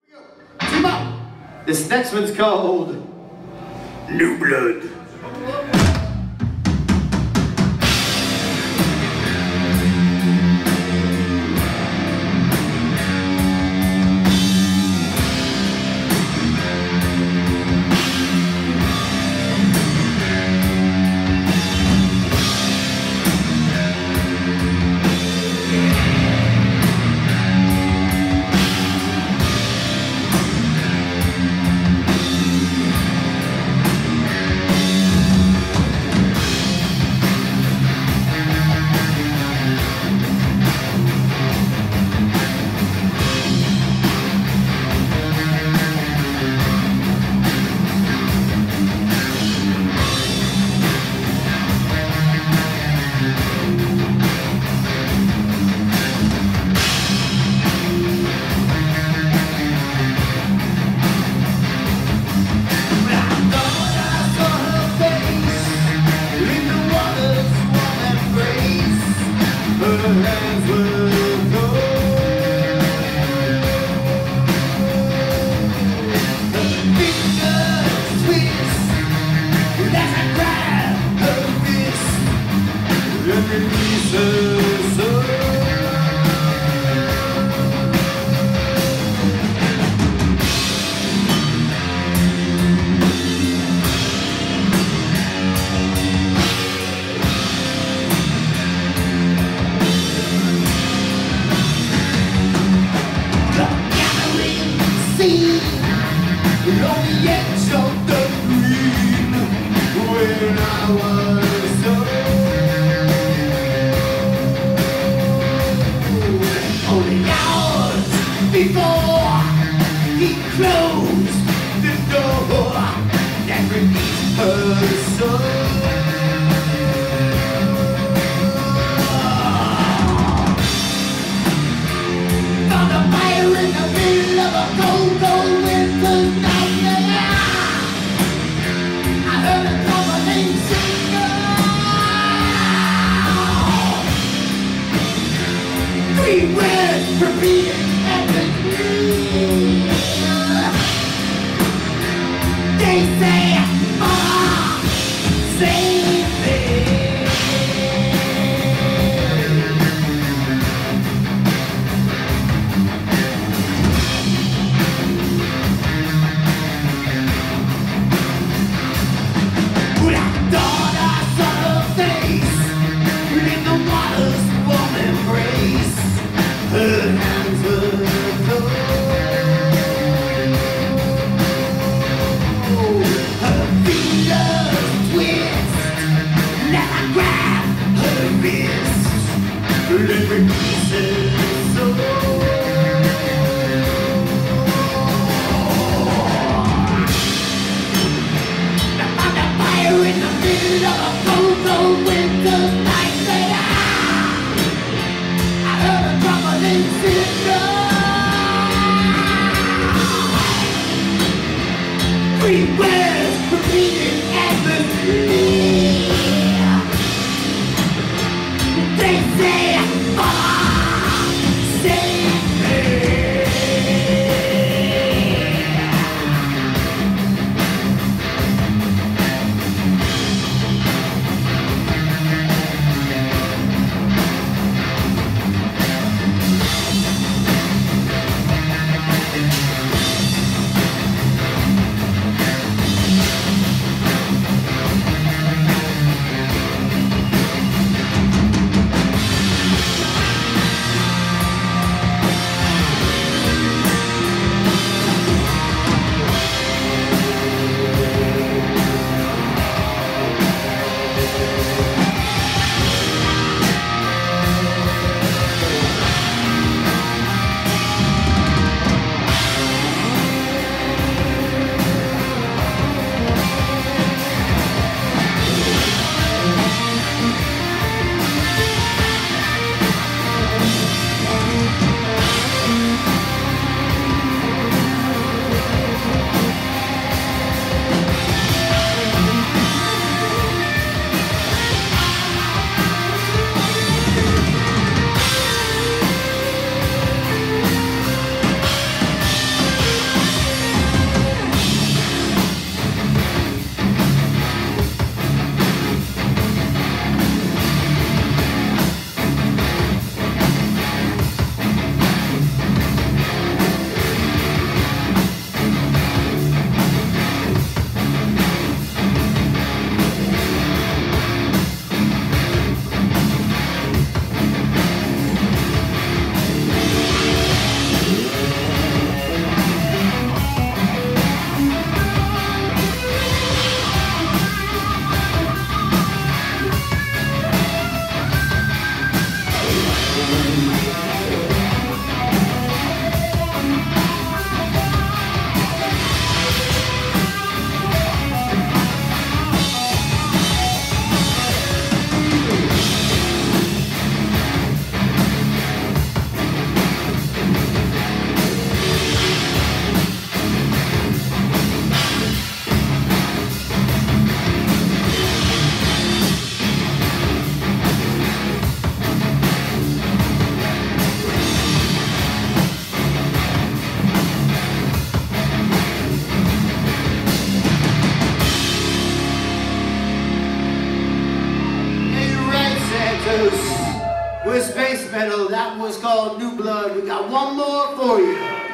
Team up! This next one's called New Blood. Before he closed the door that released her soul. Found a fire in the middle of a cold, cold winter's night. I heard a drummer named Singer. 3 words repeated. They say, save me. When I thought I saw her face in the water's warm embrace, her hands were cold. Every piece is so I found a fire in the middle of a cold, cold winter's night. I heard a troubling syndrome. 3 words repeated endlessly. They say, save me. was Spacemetal. That was called New Blood. We got one more for you.